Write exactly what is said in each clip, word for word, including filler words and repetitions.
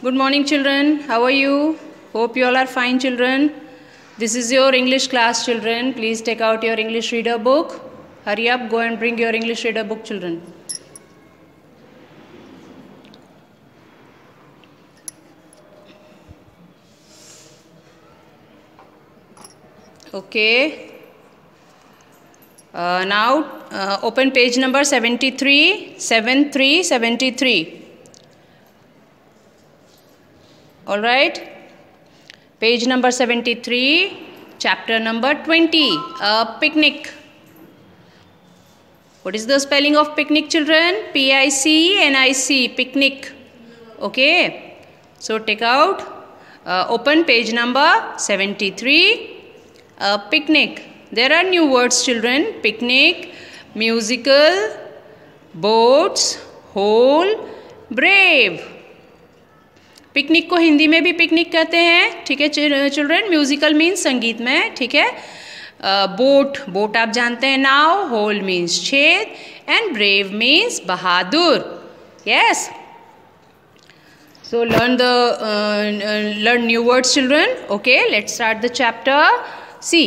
Good morning, children. How are you? Hope you all are fine, children. This is your English class, children. Please take out your English reader book. Hurry up, go and bring your English reader book, children. Okay. Uh, now, uh, open page number seventy-three, seventy-three, seventy-three. All right. Page number seventy-three, chapter number twenty, a picnic. What is the spelling of picnic, children? P I C N I C, picnic. Okay. So, take out, uh, open page number seventy-three, a picnic. There are new words, children. Picnic, musical, boats, whole, brave. Picnic को हिंदी में भी picnic कहते हैं, ठीक है children. Musical means संगीत में, ठीक है. बोट, बोट आप जानते हैं, नाव. होल मीन्स छेद, एंड ब्रेव मीन्स बहादुर. Yes. So learn the learn new words, children. Okay, let's start the chapter. See,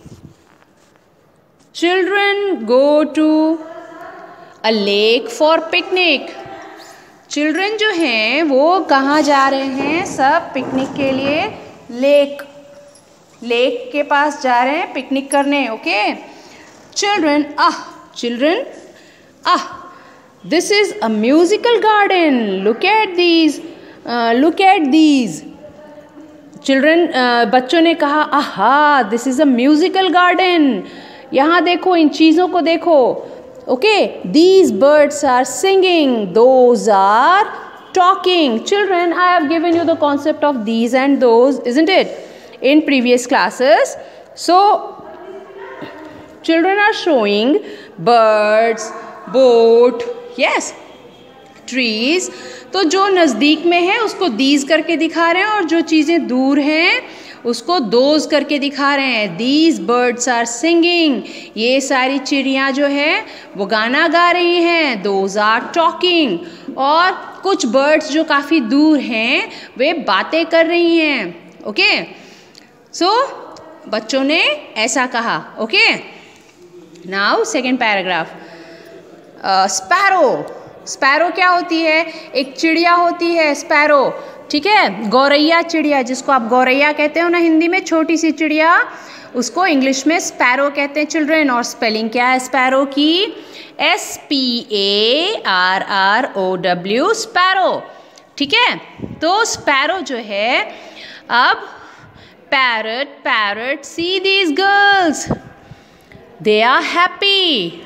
children go to a lake for picnic. Children जो हैं वो कहाँ जा रहे हैं? सब पिकनिक के लिए लेक लेक के पास जा रहे हैं पिकनिक करने. Okay children, ah children, ah this is a musical garden. Look at these, look at these. Children, बच्चों ने कहा, aha this is a musical garden. यहाँ देखो, इन चीज़ों को देखो. Okay, these birds are singing, those are talking. Children, I have given you the concept of these and those, isn't it, in previous classes. So, children are showing birds, boat, yes, trees. तो जो नज़दीक में है उसको these करके दिखा रहे हैं, और जो चीज़ें दूर हैं उसको दोज करके दिखा रहे हैं. These birds are singing. ये सारी चिड़ियाँ जो है वो गाना गा रही हैं. Those are talking. और कुछ बर्ड्स जो काफ़ी दूर हैं वे बातें कर रही हैं. ओके, सो बच्चों ने ऐसा कहा. Okay, now second paragraph. Sparrow. Sparrow क्या होती है? एक चिड़िया होती है स्पैरो, ठीक है. गौरैया चिड़िया, जिसको आप गौरैया कहते हो ना हिंदी में, छोटी सी चिड़िया, उसको इंग्लिश में स्पैरो कहते हैं चिल्ड्रन. और स्पेलिंग क्या है स्पैरो की? S P A R R O W, sparrow. ठीक है. तो स्पैरो जो है, अब parrot, parrot see these girls, they are happy.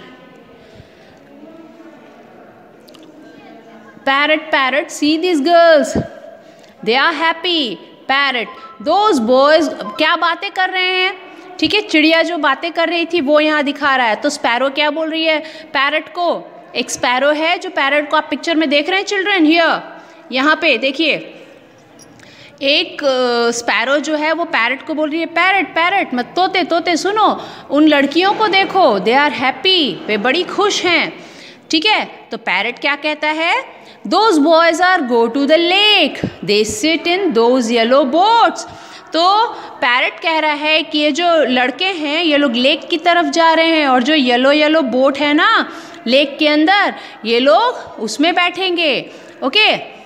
Parrot, parrot see these girls, they are happy. Parrot, those boys क्या बातें कर रहे हैं? ठीक है, चिड़िया जो बातें कर रही थी वो यहाँ दिखा रहा है. तो स्पैरो क्या बोल रही है पैरट को? एक स्पैरो है जो पैरट को आप पिक्चर में देख रहे हैं चिल्ड्रन. हियर, यहाँ पे देखिए, एक स्पैरो जो है वो पैरट को बोल रही है, पैरट, पैरट मत, तोते, तोते सुनो, उन लड़कियों को देखो, दे आर हैप्पी, वे बड़ी खुश हैं. ठीक है. तो पैरट क्या कहता है? Those boys are go to the lake. They sit in those yellow boats. तो पैरट कह रहा है कि ये जो लड़के हैं ये लोग लेक की तरफ जा रहे हैं, और जो येलो येलो बोट है ना लेक के अंदर, ये लोग उसमें बैठेंगे. ओके.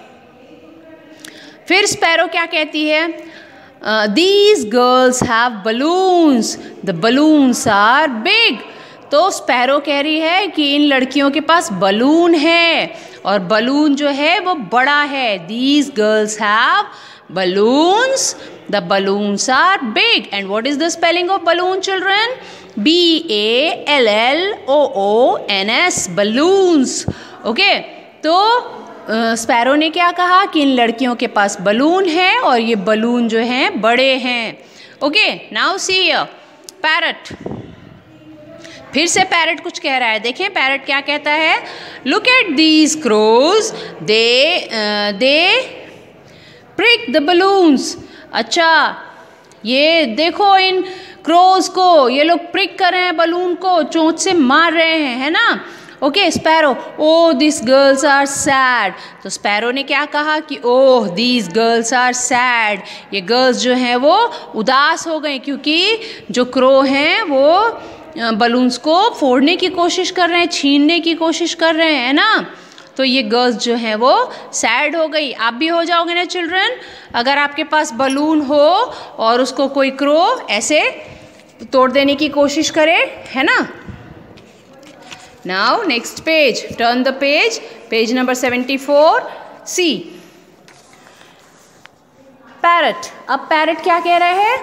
फिर स्पैरो क्या कहती है? These girls have balloons. The balloons are big. तो स्पैरो कह रही है कि इन लड़कियों के पास बलून है, और बलून जो है वो बड़ा है. These girls have balloons. The balloons are big. And what is the spelling of balloon, children? B A L L O O N S, balloons. Okay. तो स्पैरो ने क्या कहा कि इन लड़कियों के पास बलून है, और ये बलून जो हैं बड़े हैं. Okay, now see here, parrot. फिर से पैरट कुछ कह रहा है. देखें पैरट क्या कहता है? Look at these crows, they they prick the balloons. अच्छा, ये देखो इन क्रोज को, ये लोग प्रिक कर रहे हैं बलून को, चोंच से मार रहे हैं, है ना. Okay sparrow, oh this girls are sad. तो स्पैरो ने क्या कहा कि oh this girls are sad, ये गर्ल्स जो हैं वो उदास हो गए क्योंकि जो क्रो हैं वो बलून्स को फोड़ने की कोशिश कर रहे हैं, छीनने की कोशिश कर रहे हैं, है ना। तो ये गर्ल्स जो हैं वो सैड हो गई। आप भी हो जाओगे ना चिल्ड्रन, अगर आपके पास बलून हो और उसको कोई क्रो ऐसे तोड़ देने की कोशिश करे, है ना। Now next page, turn the page, page number seventy four, see parrot. अब पैरट क्या कह रहे हैं,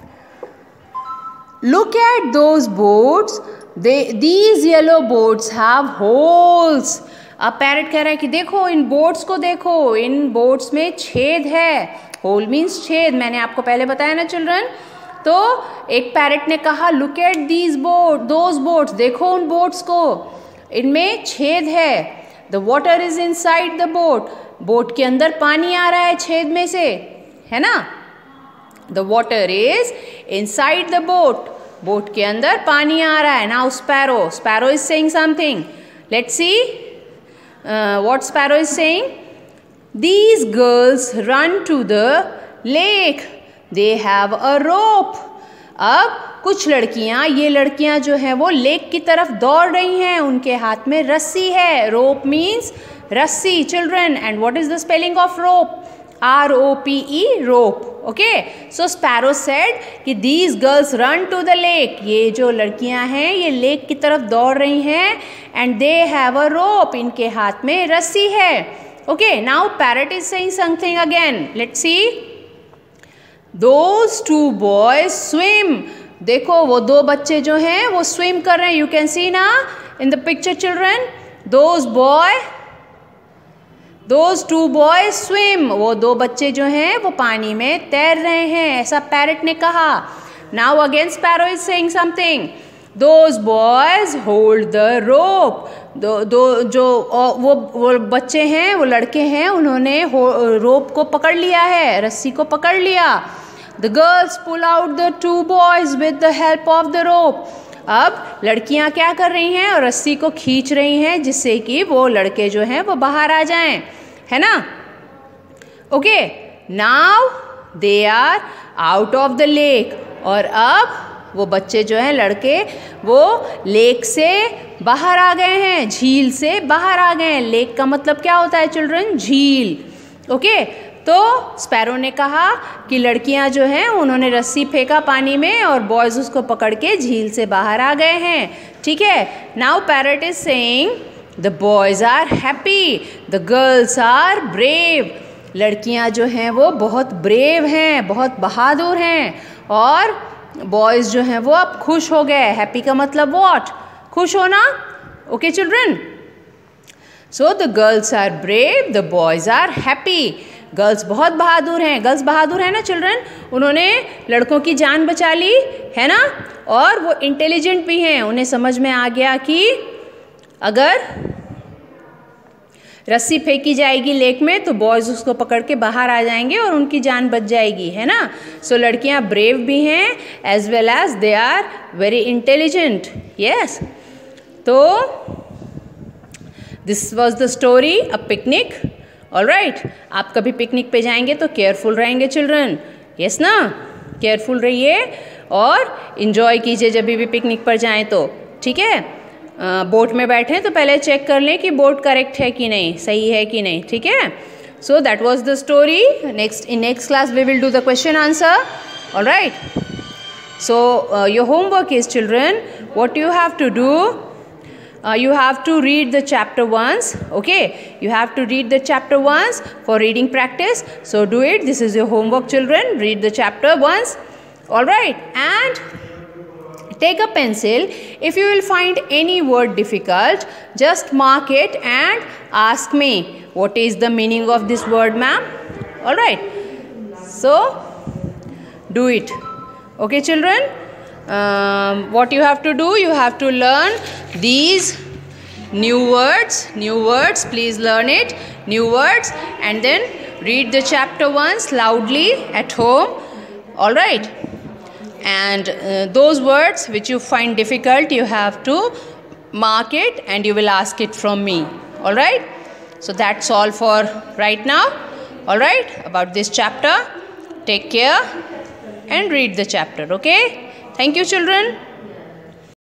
look at those boards, these yellow boards have holes. अब पैरट कह रहा है कि देखो इन बोर्ड्स को, देखो इन बोर्ड्स में छेद है। होल मीन्स छेद, मैंने आपको पहले बताया ना चिल्ड्रन। तो एक पैरट ने कहा look at these board those boards, देखो उन बोर्ड्स को, इनमें छेद है। The water is inside the boat, boat के अंदर पानी आ रहा है छेद में से, है ना। The water is inside the boat, boat के अंदर पानी आ रहा है। Now sparrow, sparrow is saying something, let's see what sparrow is saying. These girls run to the lake, they have a rope. अब कुछ लड़कियां, ये लड़कियां जो है वो लेक की तरफ दौड़ रही हैं, उनके हाथ में रस्सी है। रोप मीन्स रस्सी children, and what is the spelling of rope, R O P E, rope. Okay, so sparrow said कि these girls run to the lake, ये जो लड़कियां हैं ये लेक की तरफ दौड़ रही हैं, एंड दे हैव अ रोप, इनके हाथ में रस्सी है। Okay, now parrot is saying something again, let's see. Those two boys swim, देखो वो दो बच्चे जो हैं वो स्विम कर रहे हैं, यू कैन सी ना in the picture children, those boy those two boys swim, वो दो बच्चे जो हैं वो पानी में तैर रहे हैं, ऐसा पैरट ने कहा। Now again sparrow is saying something, those boys hold the rope, दो दो जो वो वो बच्चे हैं, वो लड़के हैं, उन्होंने रोप को पकड़ लिया है, रस्सी को पकड़ लिया। The girls pull out the two boys with the help of the rope, अब लड़कियां क्या कर रही हैं और रस्सी को खींच रही हैं जिससे कि वो लड़के जो हैं वो बाहर आ जाएं, है ना। Okay, now they are out of the lake, और अब वो बच्चे जो हैं लड़के वो लेक से बाहर आ गए हैं, झील से बाहर आ गए हैं। लेक का मतलब क्या होता है चिल्ड्रन, झील। ओके, तो स्पैरो ने कहा कि लड़कियां जो हैं उन्होंने रस्सी फेंका पानी में और बॉयज उसको पकड़ के झील से बाहर आ गए हैं, ठीक है। Now parrot is saying the boys are happy, the girls are brave, लड़कियां जो हैं वो बहुत ब्रेव हैं, बहुत बहादुर हैं, और बॉयज जो हैं वो अब खुश हो गए। हैप्पी का मतलब व्हाट, खुश होना। Okay children, so the girls are brave, the boys are happy, girls बहुत बहादुर हैं, गर्ल्स बहादुर हैं ना चिल्ड्रन, उन्होंने लड़कों की जान बचा ली, है ना, और वो इंटेलिजेंट भी हैं, उन्हें समझ में आ गया कि अगर रस्सी फेंकी जाएगी लेक में तो बॉयज़ उसको पकड़ के बाहर आ जाएंगे और उनकी जान बच जाएगी, है ना। सो so, लड़कियां ब्रेव भी हैं as well as they are very intelligent, yes. तो this was the story a picnic, alright. आप कभी पिकनिक पे जाएंगे तो केयरफुल रहेंगे चिल्ड्रन, यस ना, केयरफुल रहिए और इन्जॉय कीजिए जब भी पिकनिक पर जाएं तो, ठीक है। बोट में बैठें तो पहले चेक कर लें कि बोट करेक्ट है कि नहीं, सही है कि नहीं, ठीक है। So that was the story. Next in next class we will do the question answer, alright. So your homework is children, what you have to do, Uh, you have to read the chapter once, okay, you have to read the chapter once for reading practice. So do it, this is your homework children, read the chapter once, all right, and take a pencil. If you will find any word difficult, just mark it and ask me what is the meaning of this word, ma'am, all right. So do it, okay children. Um, what you have to do, you have to learn these new words, new words, please learn it, new words, and then read the chapter once loudly at home, all right. And uh, those words which you find difficult, you have to mark it and you will ask it from me. All right? So that's all for right now. All right? About this chapter. Take care and read the chapter. Okay? Thank you, children.